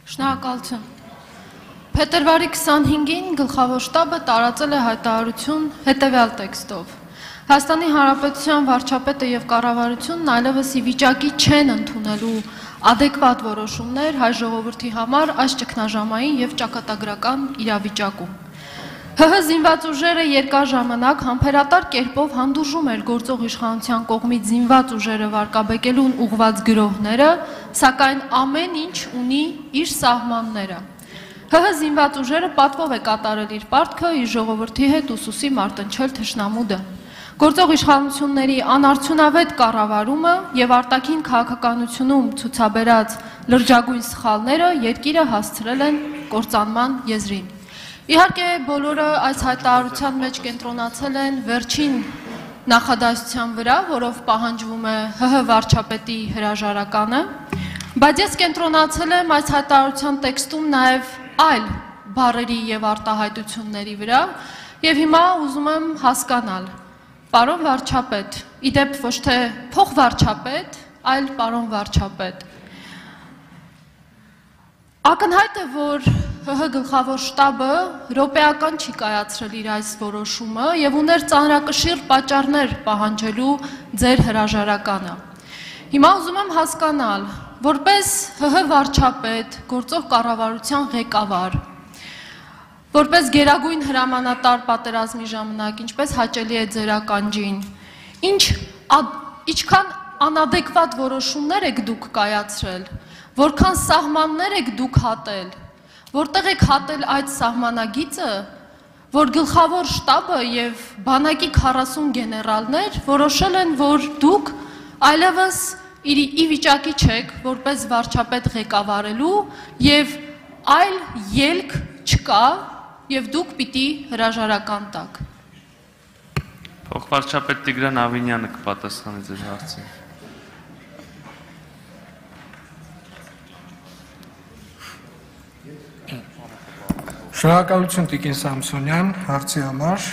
Շնորհակալություն։ Փետրվարի 25-ին գլխավոր շտաբը տարածել է հայտարարություն հետևյալ տեքստով. Հայաստանի Հանրապետության վարչապետը եւ կառավարությունն այլևս ի վիճակի չեն ընդունելու adekvat որոշումներ հայ ժողովրդի համար այս ճգնաժամային եւ ճակատագրական իրավիճակում։ ՀՀ զինված ուժերը երկար ժամանակ համբերատար կերպով հանդուրժում էր գործող իշխանության կողմից զինված ուժերը վարկաբեկելուն ուղղված գրոհները, սակայն ամեն ինչ ունի իր սահմանները։ ՀՀ զինված ուժերը պատվով է կատարել իր պարտքը իր ժողովրդի հետ ուսուսի մարտնչել թշնամուդը։ Գործող իշխանությունների անարդյունավետ կառավարումը եւ արտաքին քաղաքականությունում ցուցաբերած լրջագույն սխալները երկիրը հասցրել են կործանման եզրին։ Իհարկե բոլորը այս հայտարարության մեջ կենտրոնացել են վերջին նախադասության վրա, որով պահանջվում է ՀՀ վարչապետի հրաժարականը, բայց ես կենտրոնացել եմ այս հայտարարության տեքստում նաև այլ բառերի եւ արտահայտությունների վրա եւ հիմա ուզում եմ հասկանալ Պարոն վարչապետ, իդեպ ոչ թե փոխվարչապետ, այլ պարոն վարչապետ։ Ակնհայտ է, որ ՀՀ գլխավոր շտաբը րոպեական չի կայացրել իր այս որոշումը եւ ուներ ծանրակշիռ պատճառներ պահանջելու ձեր հրաժարականը։ Հիմա ուզում եմ հասկանալ, որպես ՀՀ վարչապետ, գործող կառավարության ղեկավար, որպես գերագույն հրամանատար պատերազմի ժամանակ, ինչպես հաճելի է ձեր ականջին, ինչքան անադեկվատ որոշումներ եք դուք կայացրել, որքան սահմաններ եք դուք հատել, որտեղ եք հատել այդ սահմանագիծը, որ գլխավոր շտաբը եւ բանակի 40 գեներալներ որոշել են, որ դուք այլևս ի վիճակի չեք, որպես վարչապետ ղեկավարելու եւ այլ ելք չկա եւ դուք պիտի հրաժարական տաք։ Փոխվարչապետ Տիգրան Ավինյանը կպատասխանի ձեր հարցին։ Շնորհակալություն Տիկին Սամսոնյան հարցի համար։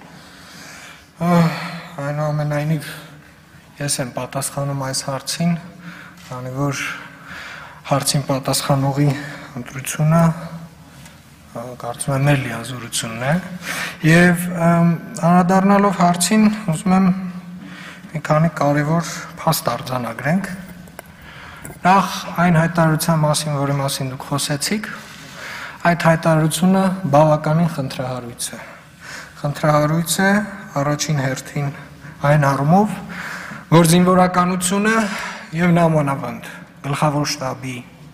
Այնուամենայնիվ ես եմ պատասխանում այս հարցին, քանի որ հարցին պատասխանողի ընտրությունը կարծում եմ մեր լիազորությունն է եւ անդրադառնալով հարցին ուզում եմ մի քանի կարևոր փաստ արձանագրենք նախ այն հայտարարության մասին, որի մասին դուք խոսեցիք, այդ հայտարարությունը բավականին խնդրահարույց է առաջին հերթին այն առումով, որ զինվորականությունը եւ նամանավանդ գլխավոր շտաբի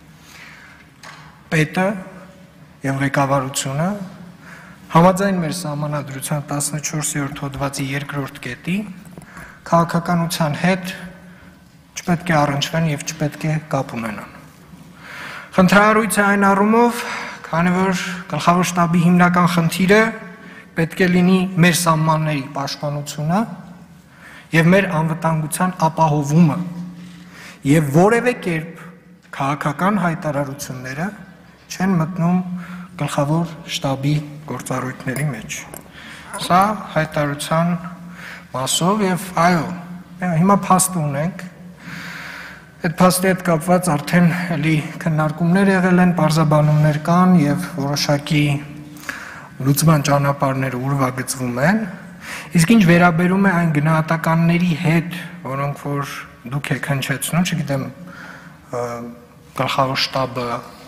պետը եւ ղեկավարությունը համաձայն մեր սահմանադրության 14-րդ հոդվածի 2-րդ կետի քաղաքականության հետ չպետք է առնչվեն եւ չպետք է կապ ունենան։ Խնդրահարույց է այն առումով, քանի որ գլխավոր շտաբի հիմնական խնդիրը պետք է լինի մեր սահմանների պաշտպանությունը եւ մեր անվտանգության ապահովումը եւ որևէ կերպ քաղաքական հայտարարությունները չեն մտնում գլխավոր շտաբի գործառույթների մեջ։ Սա հայտարարության մասով եւ այո, հիմա փաստ ունենք։ Այդ փաստի հետ կապված արդեն էլի քննարկումներ եղել են, բարձաբանումներ կան եւ որոշակի լուծման ճանապարհներ ուրվագծվում են։ Իսկ ինչ վերաբերում է այն գնահատականների հետ, որոնք որ դուք եք հնչեցնում, չգիտեմ, գլխավոր շտաբը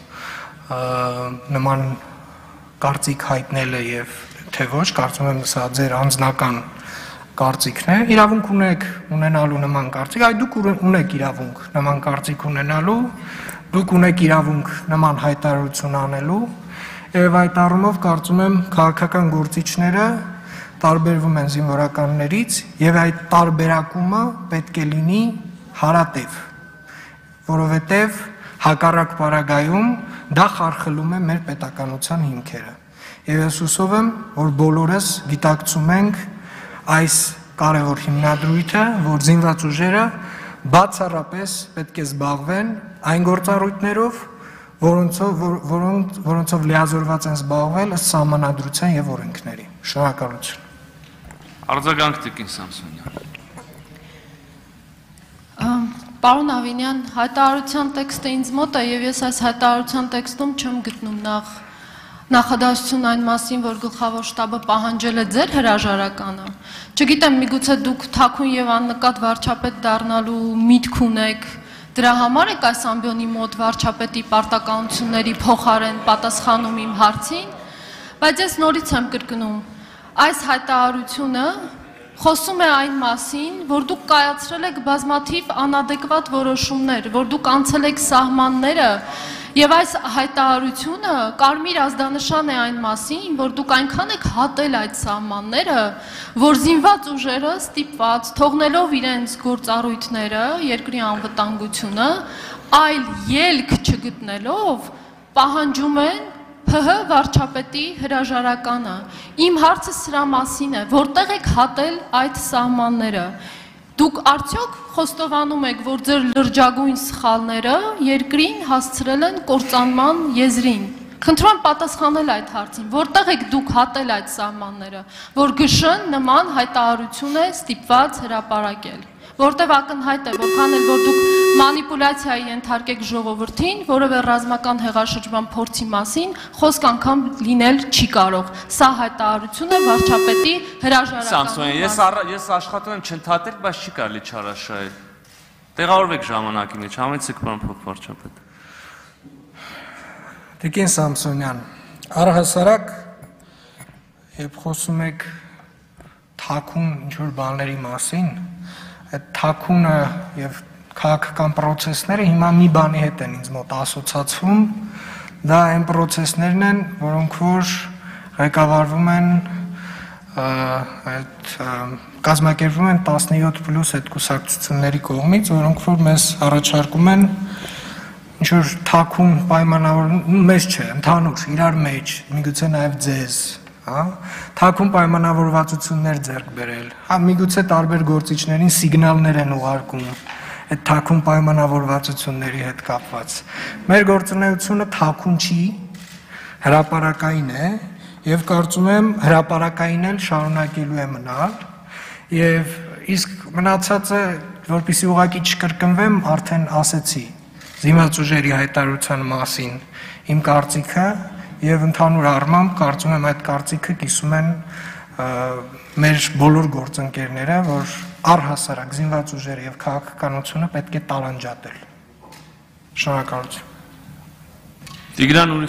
նման կարծիք հայտնելը եւ թե ոչ, կարծում եմ սա ձեր անձնական կարծիքն է, իրավունք ունեք ունենալու նման կարծիք, այ դուք ունեք իրավունք նման կարծիք ունենալու, դուք ունեք իրավունք նման հայտարարություն անելու եւ այդ առումով կարծում եմ քաղաքական գործիչները տարբերվում են զինվորականներից եւ այդ տարբերակումը պետք է լինի հարատև, որովհետեւ հակառակ պարագայում դա խարխլում է մեր պետականության հիմքերը։ Եվ ես հուսով եմ, որ բոլորս գիտակցում ենք այս կարևոր հիմնադրույթը, որ զինված ուժերը բացառապես պետք է զբաղվեն այն գործառույթներով, որոնցով լիազորված են զբաղվել ըստ սահմանադրության եւ օրենքների։ Շնորհակալություն։ Արձագանք Տիկին Սամսոնյան։ Պարոն Ավինյան, հայտարարության տեքստը ինձ մոտ է եւ ես այս հայտարարության տեքստում չեմ գտնում նախադասություն այն մասին, որ գլխավոր շտաբը պահանջել է ձեր հրաժարականը։ Չգիտեմ, միգուցե դուք թաքուն եւ աննկատ վարչապետ դառնալու միտք ունեք, դրա համար եք այս ամբիոնի մոտ վարչապետի պարտականությունների փոխարեն պատասխանում իմ հարցին, բայց ես նորից եմ կրկնում, այս հայտարարությունը խոսում է այն մասին, որ դուք կայացրել եք բազմաթիվ անադեկվատ որոշումներ, որ դուք անցել եք սահմանները եւ այս հայտարարությունը կարմիր ազդանշան է այն մասին, որ դուք այնքան եք հատել այդ սահմանները, որ զինված ուժերը ստիպված թողնելով իրենց գործառույթները, երկրի անվտանգությունը, այլ ելք չգտնելով պահանջում են ՀՀ վարչապետի հրաժարականը։ Իմ հարցը սրա մասին է, որտեղ եք հատել այդ սահմանները։ Դուք արդյոք խոստովանում եք, որ ձեր լրջագույն սխալները երկրին հասցրել են կործանման եզրին։ Խնդրում եմ պատասխանել այդ հարցին, որտեղ եք դուք հատել այդ սահմանները, որ ԳՇ-ն նման հայտարարություն է ստիպված հրապարակել։ Որտեղ ակնհայտ է, որքան էլ որ դուք մանիպուլյացիայի ենթարկեք ժողովրդին, որևէ ռազմական հեղաշրջման փորձի մասին խոսք անգամ լինել չի կարող։ Սա հայտարարություն է վարչապետի հրաժարականի Սամսոնյան, ես աշխատում եմ չընդհատել, բայց չի կարելի չարաշահել։ Տեղավորվեք ժամանակի մեջ, համեցեք պարոն փոխվարչապետ։ Տիկին Սամսոնյան, առհասարակ երբ խոսում եք թաքուն ինչ-որ բաների մասին, այդ թաքունը եւ քաղաքական process-ները հիմա մի բանի հետ են ինձ մոտ ասոցացվում, դա այն process-ներն են, որոնք որ ղեկավարվում են այդ կազմակերպվում են 17+ այդ կուսակցությունների կողմից, որոնք որ մեզ առաջարկում են ինչ-որ թաքուն պայմանավորում, մեզ չէ, ընդհանուր իրար մեջ, միգուցե նաեւ ձեզ թաքուն պայմանավորվածություններ ձեռք բերել, միգուցե տարբեր գործիչներին սիգնալներ են ուղարկում այդ թաքուն պայմանավորվածությունների հետ կապված։ Մեր գործունեությունը թաքուն չի, հրապարակային է եւ կարծում եմ հրապարակային էլ շարունակելու է մնալ եւ իսկ մնացածը, որպեսզի ուղղակի չկրկնվեմ, արդեն ասեցի զինված ուժերի հայտարարության մասին իմ կարծիքը եւ ընդհանուր առմամբ կարծում եմ այդ կարծիքը կիսում են մեր բոլոր գործընկերները, որ առհասարակ զինված ուժերը եւ քաղաքականությունը պետք է տալանջատել։ Շնորհակալություն։ Տիգրան